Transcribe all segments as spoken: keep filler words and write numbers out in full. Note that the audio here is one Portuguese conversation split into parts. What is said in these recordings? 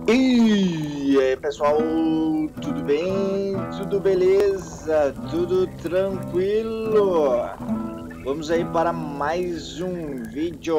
E aí pessoal, tudo bem? Tudo beleza? Tudo tranquilo? Vamos aí para mais um vídeo.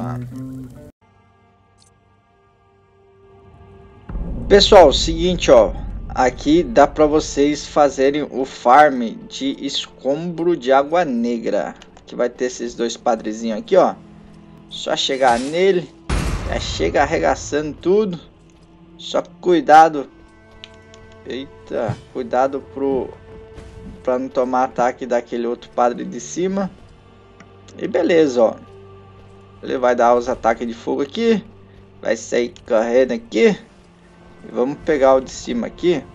Pessoal, seguinte ó, aqui dá para vocês fazerem o farm de escombro de água negra. Que vai ter esses dois padrezinhos aqui ó. Só chegar nele, já chega arregaçando tudo. Só cuidado. Eita, cuidado pro para não tomar ataque daquele outro padre de cima. E beleza, ó. Ele vai dar os ataques de fogo aqui. Vai sair correndo aqui. E vamos pegar o de cima aqui.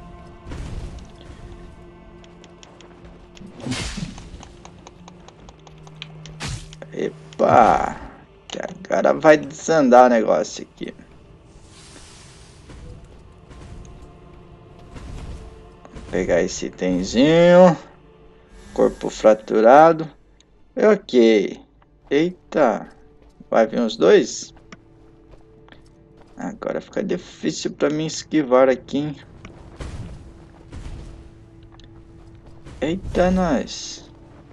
Epa! Que agora vai desandar o negócio aqui. Vou pegar esse itemzinho. Corpo fraturado. Ok. Eita. Vai vir os dois? Agora fica difícil para mim esquivar aqui, hein? Eita, nós.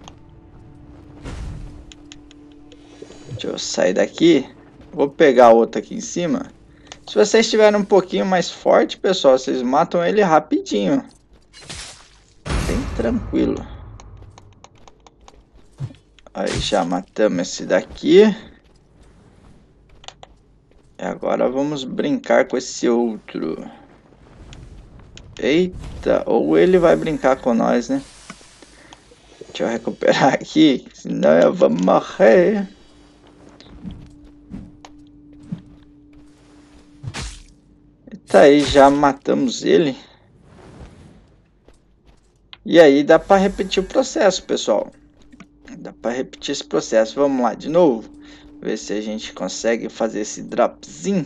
Deixa eu sair daqui. Vou pegar outro aqui em cima. Se vocês estiverem um pouquinho mais forte, pessoal, vocês matam ele rapidinho. Bem tranquilo. Aí já matamos esse daqui. E agora vamos brincar com esse outro. Eita, ou ele vai brincar com nós, né? Deixa eu recuperar aqui, senão eu vou morrer. Tá aí, já matamos ele. E aí dá para repetir o processo, pessoal. Dá para repetir esse processo. Vamos lá de novo. Ver se a gente consegue fazer esse dropzinho.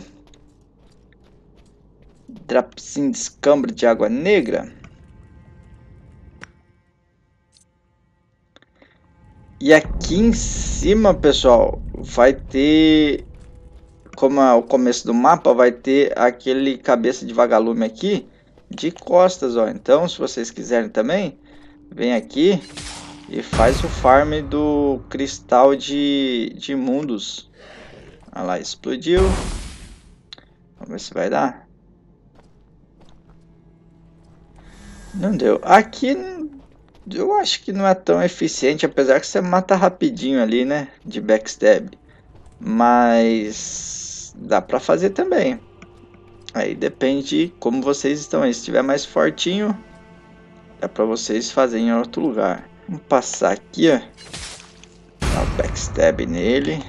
Dropzinho de escambro de água negra. E aqui em cima, pessoal, vai ter... Como é o começo do mapa, vai ter aquele cabeça de vagalume aqui de costas, ó. Então, se vocês quiserem também, vem aqui e faz o farm do cristal de, de mundos. Olha lá, explodiu. Vamos ver se vai dar. Não deu. Aqui eu acho que não é tão eficiente, apesar que você mata rapidinho ali, né? De backstab. Mas dá pra fazer também. Aí depende de como vocês estão aí. Se estiver mais fortinho, dá pra vocês fazerem em outro lugar. Vamos passar aqui, ó. Dar o backstab nele.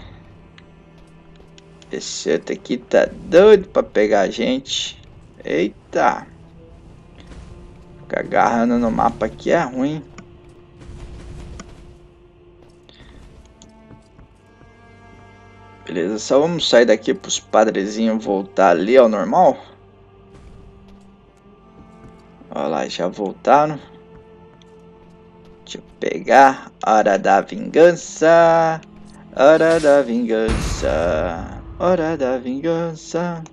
Esse outro aqui tá doido pra pegar a gente. Eita. Ficar agarrando no mapa aqui é ruim. Beleza, só vamos sair daqui para os padrezinhos voltar ali ao normal. Olha lá, já voltaram. Deixa eu pegar. Hora da vingança. Hora da vingança. Hora da vingança.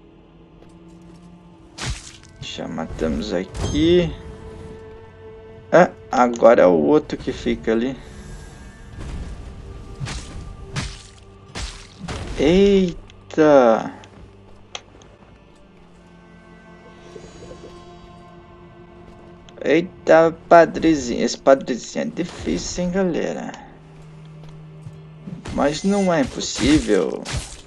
Já matamos aqui. Ah, agora é o outro que fica ali. Eita! Eita, padrezinho. Esse padrezinho é difícil, hein, galera? Mas não é impossível.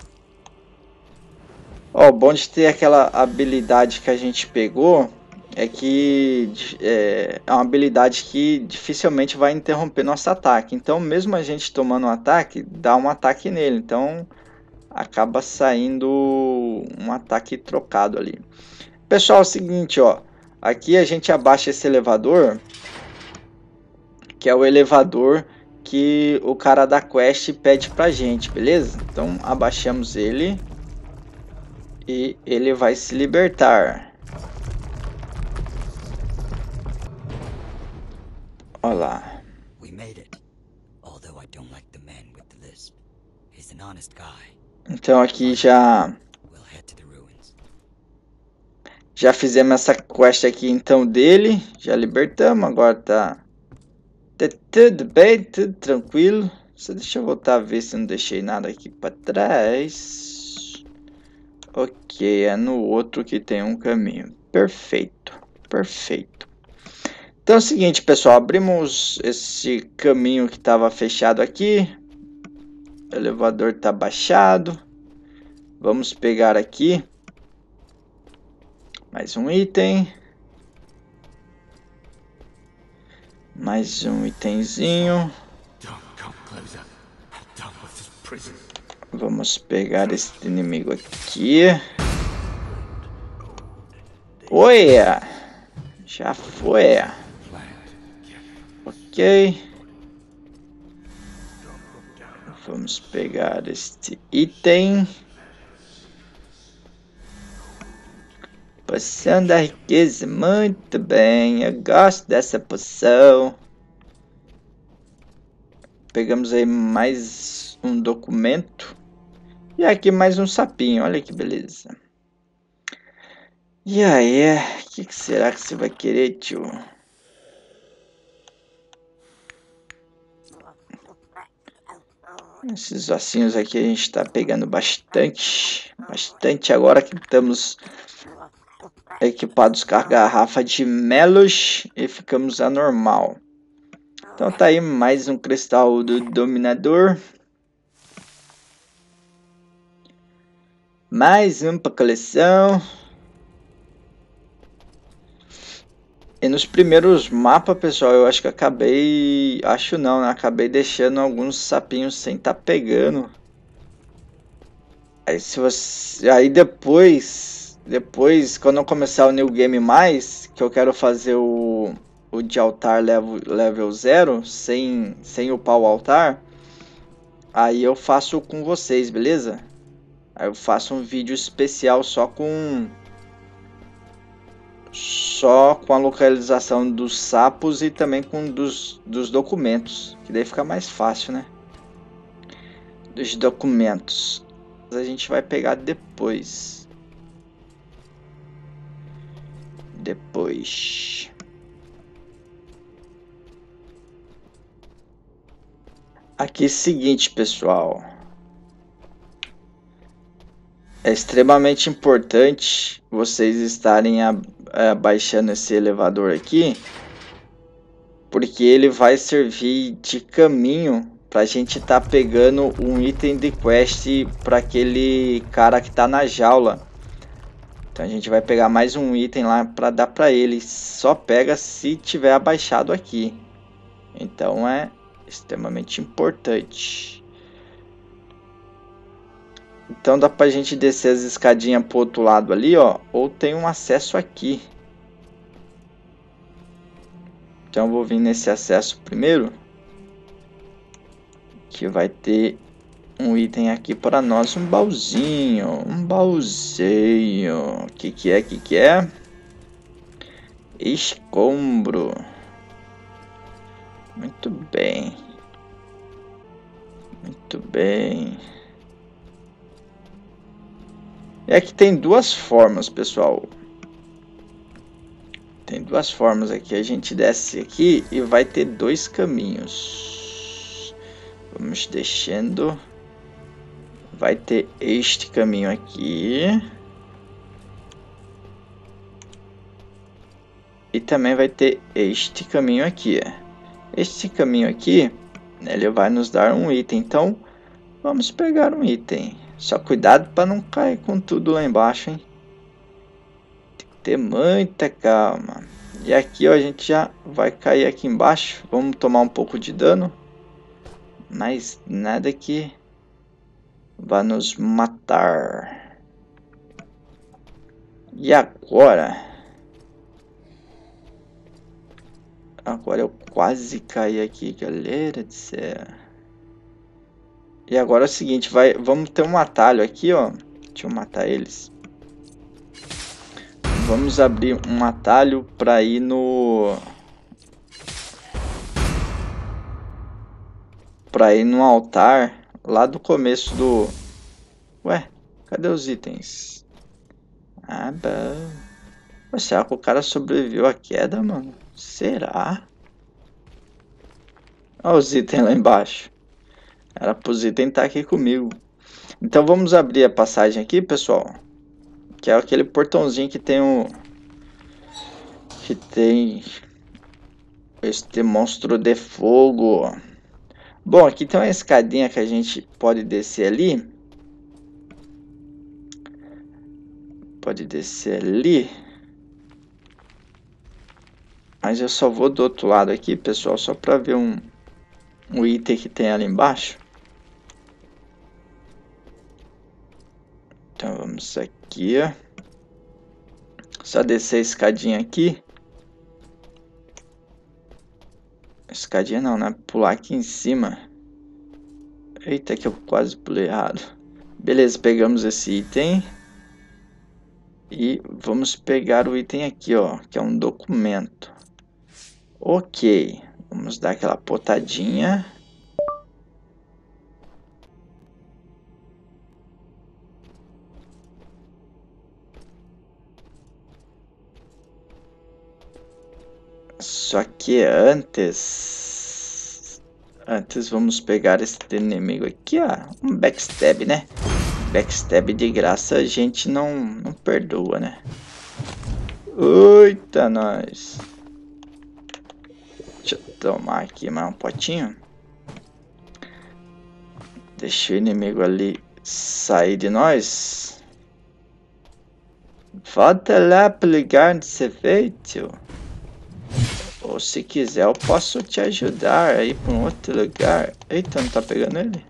Ó, o bom de ter aquela habilidade que a gente pegou é que é, é uma habilidade que dificilmente vai interromper nosso ataque. Então, mesmo a gente tomando um ataque, dá um ataque nele. Então, acaba saindo um ataque trocado ali. Pessoal, é o seguinte, ó. Aqui a gente abaixa esse elevador, que é o elevador que o cara da quest pede pra gente, beleza? Então, abaixamos ele e ele vai se libertar. Olha lá. Então aqui já Já fizemos essa quest aqui então dele. Já libertamos. Agora tá, tá tudo bem, tudo tranquilo. Só deixa eu voltar a ver se não deixei nada aqui para trás. Ok, é no outro que tem um caminho. Perfeito, perfeito. Então é o seguinte, pessoal. Abrimos esse caminho que estava fechado aqui. O elevador está baixado. Vamos pegar aqui mais um item. Mais um itemzinho. Vamos pegar esse inimigo aqui. Oi! Já foi. Ok. Vamos pegar este item. Poção da riqueza, muito bem, eu gosto dessa poção. Pegamos aí mais um documento. E aqui mais um sapinho, olha que beleza. E aí, o que, que será que você vai querer, tio? Esses ossinhos aqui a gente tá pegando bastante. Bastante agora que estamos equipados com a garrafa de melos e ficamos anormal. Então tá aí mais um cristal do dominador. Mais um para coleção. E nos primeiros mapas, pessoal, eu acho que acabei... Acho não, né? Acabei deixando alguns sapinhos sem tá pegando. Aí se você... Aí depois... Depois, quando eu começar o New Game Mais, que eu quero fazer o... O de altar level, level zero, sem, sem upar o altar, aí eu faço com vocês, beleza? Aí eu faço um vídeo especial só com... Só com a localização dos sapos e também com dos, dos documentos. Que daí fica mais fácil, né? Dos documentos. A gente vai pegar depois. Depois. Aqui é o seguinte, pessoal. É extremamente importante vocês estarem a, a, baixando esse elevador aqui. Porque ele vai servir de caminho pra gente tá pegando um item de quest para aquele cara que tá na jaula. Então a gente vai pegar mais um item lá para dar para ele. Só pega se tiver abaixado aqui. Então é extremamente importante. Então dá pra gente descer as escadinhas pro outro lado ali, ó. Ou tem um acesso aqui. Então eu vou vir nesse acesso primeiro. Que vai ter um item aqui para nós. Um baúzinho. Um baúzinho. O que que é? O que que é? Escombro. Muito bem. Muito bem. E aqui tem duas formas, pessoal. Tem duas formas aqui. A gente desce aqui e vai ter dois caminhos. Vamos descendo. Vai ter este caminho aqui. E também vai ter este caminho aqui. Este caminho aqui, ele vai nos dar um item. Então, vamos pegar um item. Só cuidado para não cair com tudo lá embaixo, hein? Tem que ter muita calma. E aqui, ó, a gente já vai cair aqui embaixo. Vamos tomar um pouco de dano. Mas nada que vá nos matar. E agora? Agora eu quase caí aqui, galera do céu. E agora é o seguinte, vai, vamos ter um atalho aqui, ó. Deixa eu matar eles. Vamos abrir um atalho para ir no... Para ir no altar lá do começo do... Ué, cadê os itens? Ah, bom. Mas será que o cara sobreviveu à queda, mano? Será? Olha os itens lá embaixo. Era pros itens estar aqui comigo. Então vamos abrir a passagem aqui, pessoal. Que é aquele portãozinho que tem o... Que tem... Este monstro de fogo. Bom, aqui tem uma escadinha que a gente pode descer ali. Pode descer ali. Mas eu só vou do outro lado aqui, pessoal, só para ver um, um item que tem ali embaixo. Então vamos aqui, ó. Só descer a escadinha aqui. Escadinha não, né? Pular aqui em cima. Eita, que eu quase pulei errado. Beleza, pegamos esse item. E vamos pegar o item aqui, ó, que é um documento. Ok, vamos dar aquela potadinha. Só que antes... Antes vamos pegar esse inimigo aqui, ó. Um backstab, né? Backstab de graça a gente não, não perdoa, né? Eita, nós. Deixa eu tomar aqui mais um potinho. Deixa o inimigo ali sair de nós. Volta lá pro lugar onde você veio, tio. Ou se quiser eu posso te ajudar a ir para um outro lugar. Eita, não tá pegando ele?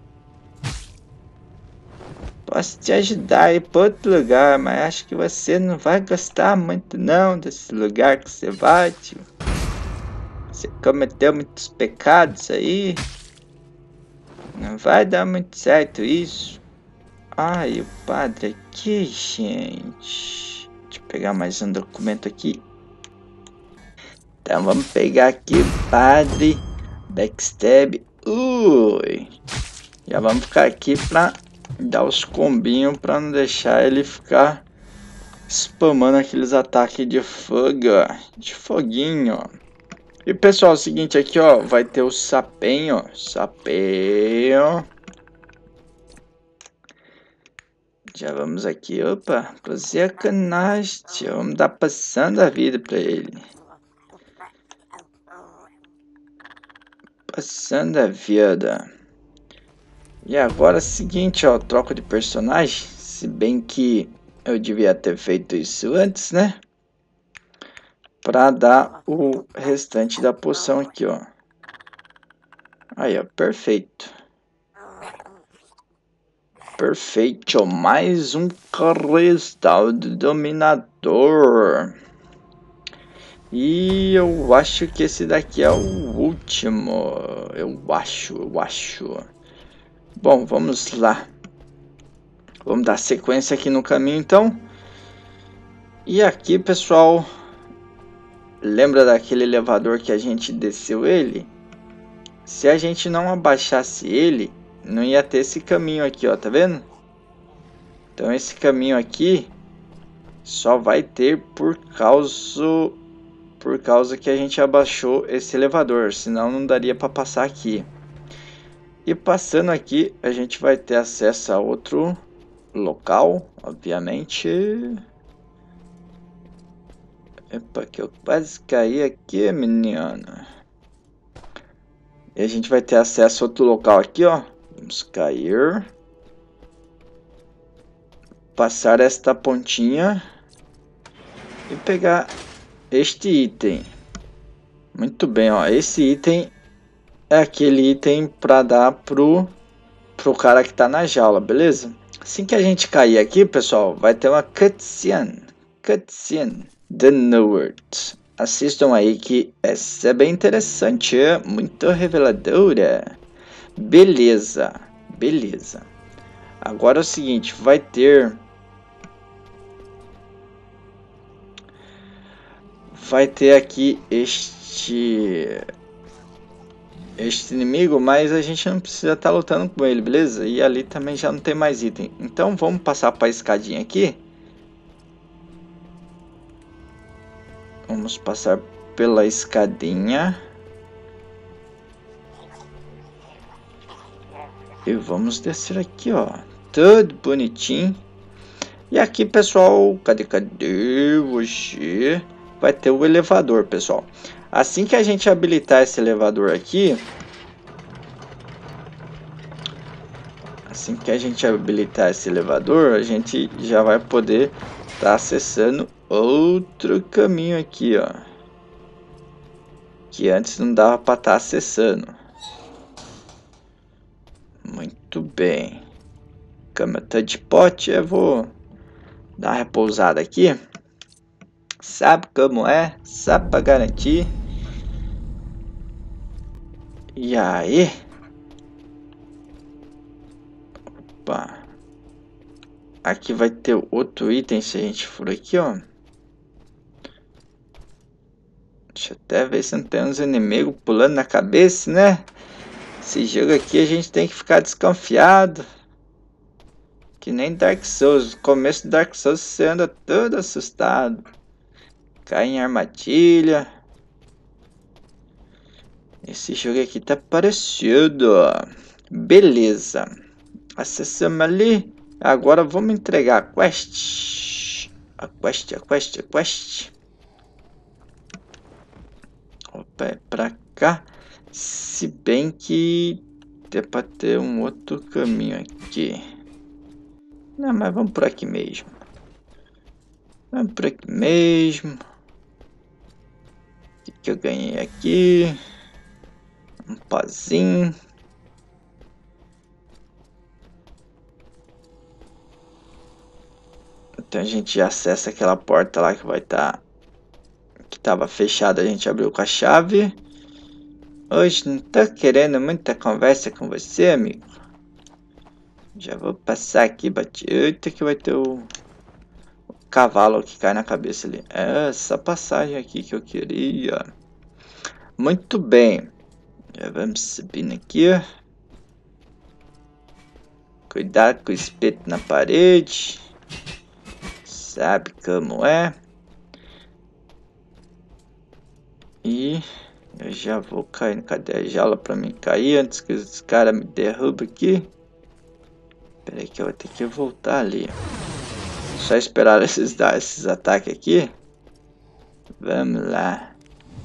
Posso te ajudar a ir para outro lugar, mas acho que você não vai gostar muito não desse lugar que você vai, tio. Você cometeu muitos pecados aí. Não vai dar muito certo isso. Ai, o padre aqui, gente. Deixa eu pegar mais um documento aqui. Então vamos pegar aqui o padre. Backstab. Ui. Já vamos ficar aqui pra dar os combinhos pra não deixar ele ficar spamando aqueles ataques de fogo. De foguinho. E pessoal, é o seguinte aqui, ó. Vai ter o sapenho. Sapenho. Já vamos aqui, opa, fazer a canagem, vamos dar passando a vida pra ele. Passando a vida. E agora é o seguinte, ó, troca de personagem, se bem que eu devia ter feito isso antes, né? Pra dar o restante da poção aqui, ó. Aí, ó, perfeito. Perfeito, mais um cristal do dominador. E eu acho que esse daqui é o último. Eu acho, eu acho. Bom, vamos lá. Vamos dar sequência aqui no caminho, então. E aqui, pessoal, lembra daquele elevador que a gente desceu ele? Se a gente não abaixasse ele, não ia ter esse caminho aqui, ó, tá vendo? Então esse caminho aqui só vai ter por causa por causa que a gente abaixou esse elevador, senão não daria para passar aqui. E passando aqui, a gente vai ter acesso a outro local, obviamente. Epa, que eu quase caí aqui, menina. E a gente vai ter acesso a outro local aqui, ó. Vamos cair. Passar esta pontinha. E pegar este item. Muito bem, ó. Esse item é aquele item para dar pro, pro cara que tá na jaula, beleza? Assim que a gente cair aqui, pessoal, vai ter uma cutscene. Cutscene. The Nerd. Assistam aí que essa é bem interessante, muito reveladora. Beleza, beleza. Agora é o seguinte, vai ter... Vai ter aqui este... Este inimigo, mas a gente não precisa estar lutando com ele, beleza? E ali também já não tem mais item. Então vamos passar para a escadinha aqui. Vamos passar pela escadinha. E vamos descer aqui, ó. Tudo bonitinho. E aqui, pessoal, cadê, cadê você? Vai ter o elevador, pessoal. Assim que a gente habilitar esse elevador aqui... Assim que a gente habilitar esse elevador, a gente já vai poder estar tá acessando outro caminho aqui, ó. Que antes não dava para estar tá acessando. Muito bem. Cama tá de pote, eu vou dar uma repousada aqui. Sabe como é? Sabe para garantir. E aí? Opa. Aqui vai ter outro item se a gente for aqui, ó. Deixa eu até ver se não tem uns inimigos pulando na cabeça, né? Esse jogo aqui a gente tem que ficar desconfiado. Que nem Dark Souls. No começo do Dark Souls você anda todo assustado. Cai em armadilha. Esse jogo aqui tá parecido. Beleza. Acessamos ali. Agora vamos entregar a quest. A quest, a quest, a quest. Opa, é pra cá. Se bem que é pra ter um outro caminho aqui. Não, mas vamos por aqui mesmo. Vamos por aqui mesmo. O que, que eu ganhei aqui? Um pozinho. Então a gente já acessa aquela porta lá que vai estar... Tá, que estava fechada, a gente abriu com a chave. Hoje não tô querendo muita conversa com você, amigo. Já vou passar aqui, bate. Eita, que vai ter o... o cavalo que cai na cabeça ali. É essa passagem aqui que eu queria. Muito bem. Já vamos subindo aqui. Cuidado com o espeto na parede. Sabe como é. E eu já vou caindo. Cadê a jaula pra mim cair antes que os caras me derrubem aqui? Pera aí que eu vou ter que voltar ali. Só esperar esses, esses ataques aqui. Vamos lá.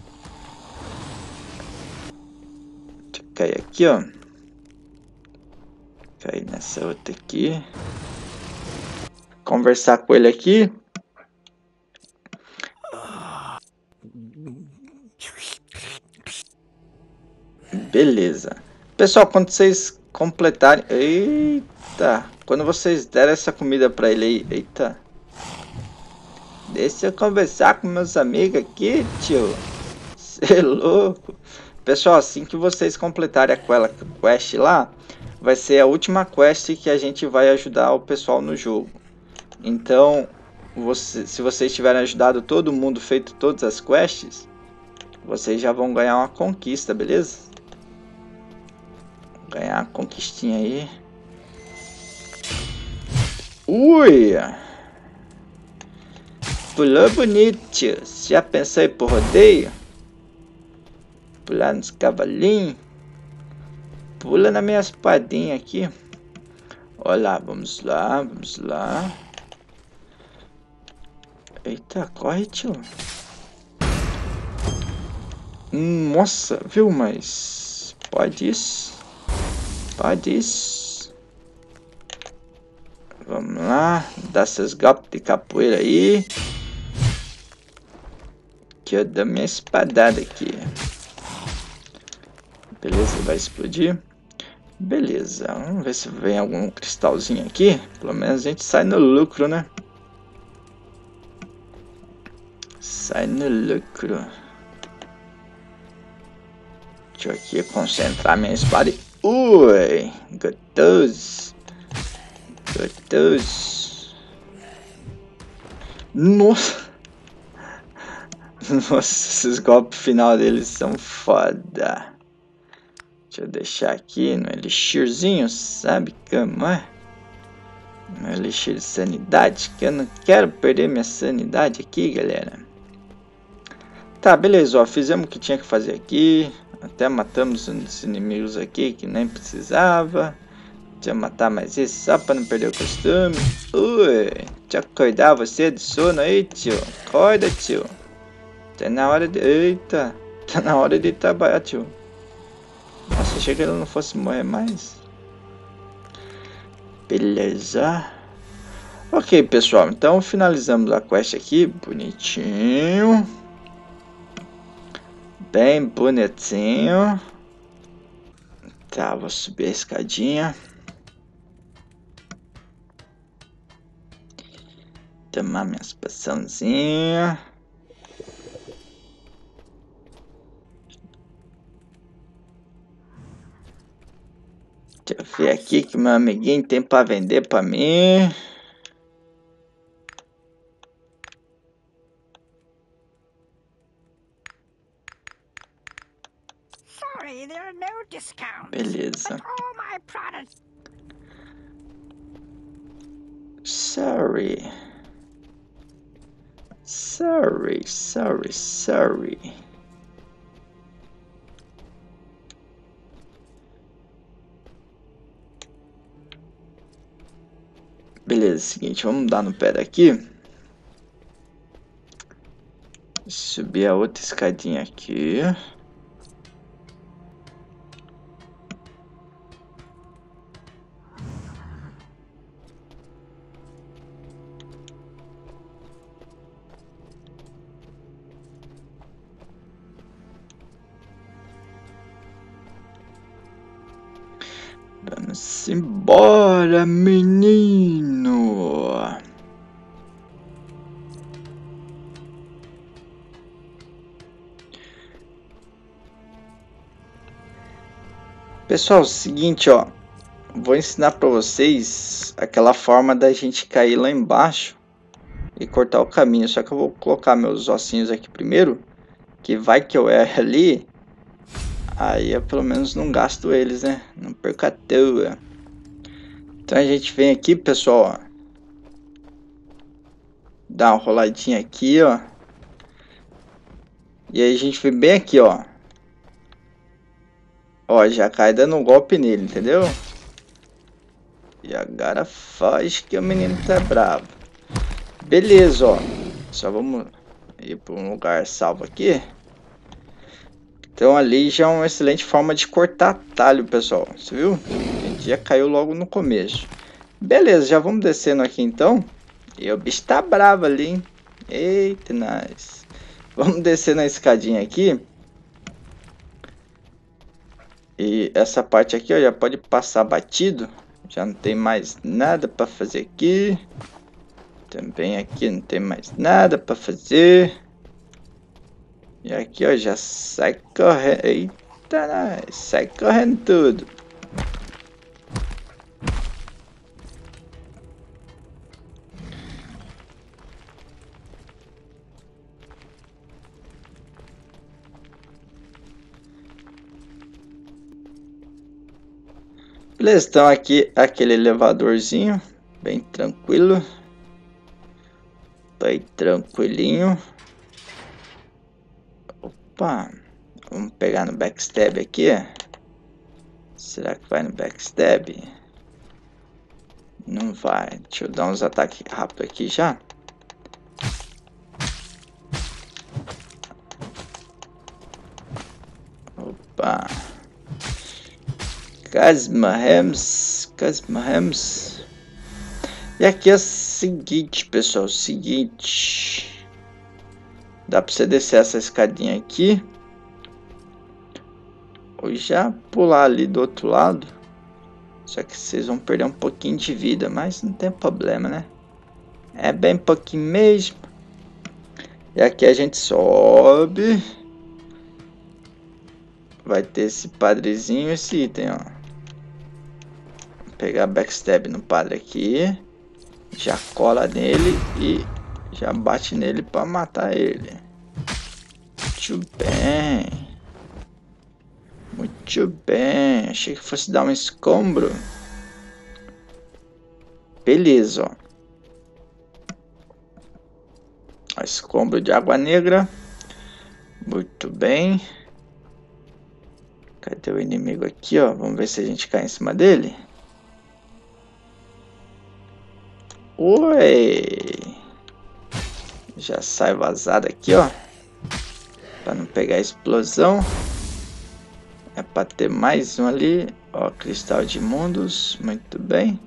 Deixa eu cair aqui, ó. Cair nessa outra aqui. Conversar com ele aqui. Beleza. Pessoal, quando vocês completarem... Eita! Quando vocês derem essa comida pra ele aí... Eita! Deixa eu conversar com meus amigos aqui, tio. Cê é louco. Pessoal, assim que vocês completarem aquela quest lá, vai ser a última quest que a gente vai ajudar o pessoal no jogo. Então, você, se vocês tiverem ajudado todo mundo, feito todas as quests, vocês já vão ganhar uma conquista, beleza? Ganhar uma conquistinha aí. Ui! Pulou bonito, tio. Já pensou em ir pro rodeio? Pular nos cavalinhos? Pula na minha espadinha aqui. Olha lá, vamos lá, vamos lá. Eita, corre, tio. Nossa, viu, mas... Pode isso. Pode isso. Vamos lá. Dá seus golpes de capoeira aí. Que eu dou minha espadada aqui. Beleza, vai explodir. Beleza, vamos ver se vem algum cristalzinho aqui. Pelo menos a gente sai no lucro, né? Sai no lucro. Deixa eu aqui concentrar minha espada. Ui, gostoso. Gostoso. Nossa. Nossa, esses golpes final deles são foda. Deixa eu deixar aqui no elixirzinho, sabe como é? No elixir de sanidade, que eu não quero perder minha sanidade aqui, galera. tá, beleza, ó. Fizemos o que tinha que fazer aqui. Até matamos os inimigos aqui que nem precisava. Deixa eu matar mais esse só pra não perder o costume. Ui, deixa eu acordar você de sono aí, tio. Acorda, tio. Tá na hora de... Eita, tá na hora de trabalhar, tio. Nossa, achei que ele não fosse morrer mais. Beleza. Ok, pessoal, então finalizamos a quest aqui. Bonitinho. Bem bonitinho. Tá, vou subir a escadinha. Tomar minhas poçãozinhas. Deixa eu ver aqui que meu amiguinho tem para vender para mim. Beleza. Sorry. Sorry, sorry, sorry. Beleza, seguinte, vamos dar no pé daqui. Subir a outra escadinha aqui. Vamos embora, menino. Pessoal, seguinte, ó. Vou ensinar para vocês aquela forma da gente cair lá embaixo e cortar o caminho. Só que eu vou colocar meus ossinhos aqui primeiro, que vai que eu erro ali. Aí eu pelo menos não gasto eles, né? Não perco a toa. Então a gente vem aqui, pessoal, ó. Dá uma roladinha aqui, ó. E aí a gente vem bem aqui, ó. Ó, já cai dando um golpe nele, entendeu? E agora faz que o menino tá bravo. Beleza, ó. Só vamos ir para um lugar salvo aqui. Então ali já é uma excelente forma de cortar atalho, pessoal. Você viu? A gente já caiu logo no começo. Beleza, já vamos descendo aqui então. E o bicho tá bravo ali, hein? Eita, nice. Vamos descer na escadinha aqui. E essa parte aqui, ó, já pode passar batido. Já não tem mais nada para fazer aqui. Também aqui não tem mais nada para fazer. E aqui, ó, já sai correndo. Eita, nice. Sai correndo tudo. Beleza, então aqui aquele elevadorzinho, bem tranquilo, bem tranquilinho. Opa, vamos pegar no backstab aqui. Será que vai no backstab? Não vai. Deixa eu dar uns ataques rápidos aqui já. Opa. Casmahems, Casmahems. E aqui é o seguinte, pessoal, o seguinte. Dá pra você descer essa escadinha aqui. Ou já pular ali do outro lado. Só que vocês vão perder um pouquinho de vida, mas não tem problema, né? É bem pouquinho mesmo. E aqui a gente sobe. Vai ter esse padrezinho e esse item, ó. Vou pegar backstab no padre aqui. Já cola nele e já bate nele para matar ele. Muito bem. Muito bem. Achei que fosse dar um escombro. Beleza, ó. Escombro de água negra. bem. Cadê o inimigo aqui, ó? Vamos ver se a gente cai em cima dele. Oi! Já sai vazado aqui, ó. Pra não pegar a explosão. É pra ter mais um ali. Ó, cristal de mundos. Muito bem.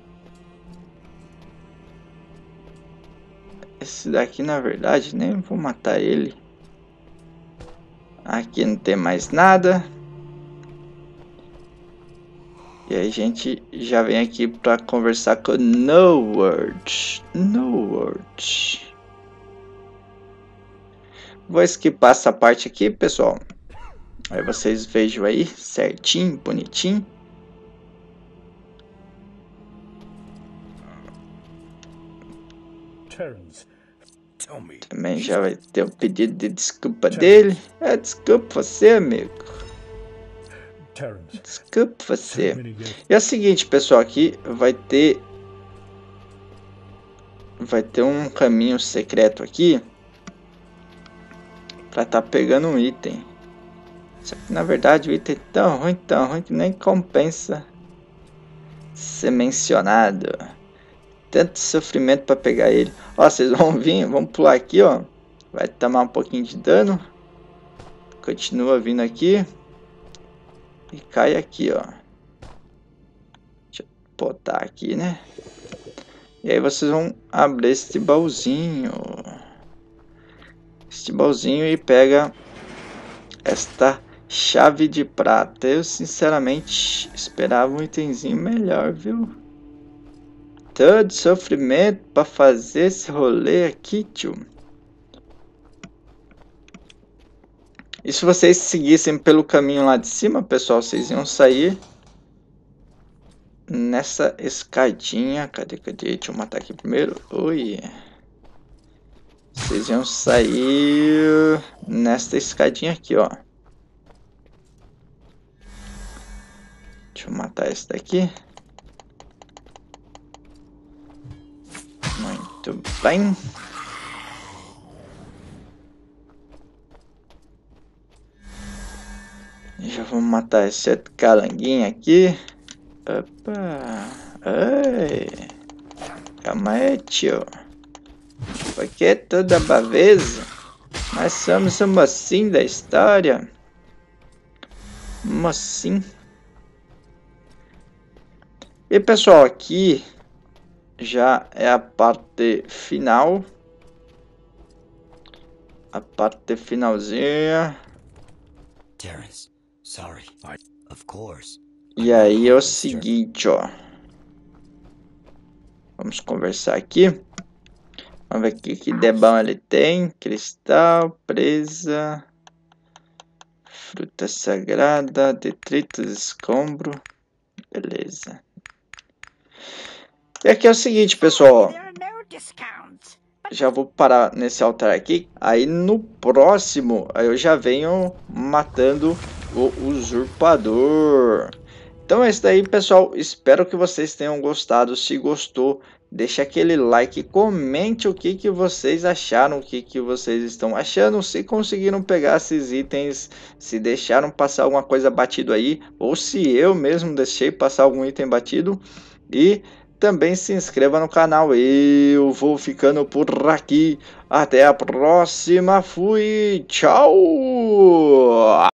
Esse daqui, na verdade, nem vou matar ele. Aqui não tem mais nada. E aí a gente já vem aqui para conversar com No Words. No Words. Vou skipar essa parte aqui, pessoal. Aí vocês vejam aí, certinho, bonitinho. Também já vai ter o pedido de desculpa dele. É, desculpa você, amigo. Desculpa você. E é o seguinte, pessoal, aqui vai ter vai ter um caminho secreto aqui para tá pegando um item. Só que na verdade o item é tão ruim, tão ruim que nem compensa ser mencionado. Tanto sofrimento para pegar ele. Ó, vocês vão vir, vamos pular aqui, ó. Vai tomar um pouquinho de dano. Continua vindo aqui. E cai aqui, ó. Deixa eu botar aqui, né? E aí vocês vão abrir este baúzinho. Este baúzinho e pega esta chave de prata. Eu sinceramente esperava um itemzinho melhor, viu? Todo sofrimento para fazer esse rolê aqui, tio. E se vocês seguissem pelo caminho lá de cima, pessoal, vocês iam sair nessa escadinha. Cadê, cadê? Deixa eu matar aqui primeiro. Oi. Vocês iam sair nesta escadinha aqui, ó. Deixa eu matar esse daqui. Muito bem. Já vamos matar esse outro calanguinho aqui. Opa. Ai. Calma aí, tio. Porque toda baveza. Nós somos o mocinho da história. Mocinho. E pessoal, aqui já é a parte final. A parte finalzinha. Terrence, sorry. Of course. E aí é o seguinte, ó. Vamos conversar aqui. Vamos ver aqui que debão ele tem. Cristal, presa. Fruta sagrada, detritos, escombro. Beleza. E aqui é o seguinte, pessoal. Já vou parar nesse altar aqui. Aí no próximo, aí eu já venho matando o usurpador. Então é isso daí, pessoal. Espero que vocês tenham gostado. Se gostou, deixa aquele like. Comente o que, que vocês acharam. O que, que vocês estão achando. Se conseguiram pegar esses itens. Se deixaram passar alguma coisa batido aí. Ou se eu mesmo deixei passar algum item batido. E também se inscreva no canal. Eu vou ficando por aqui. Até a próxima. Fui. Tchau.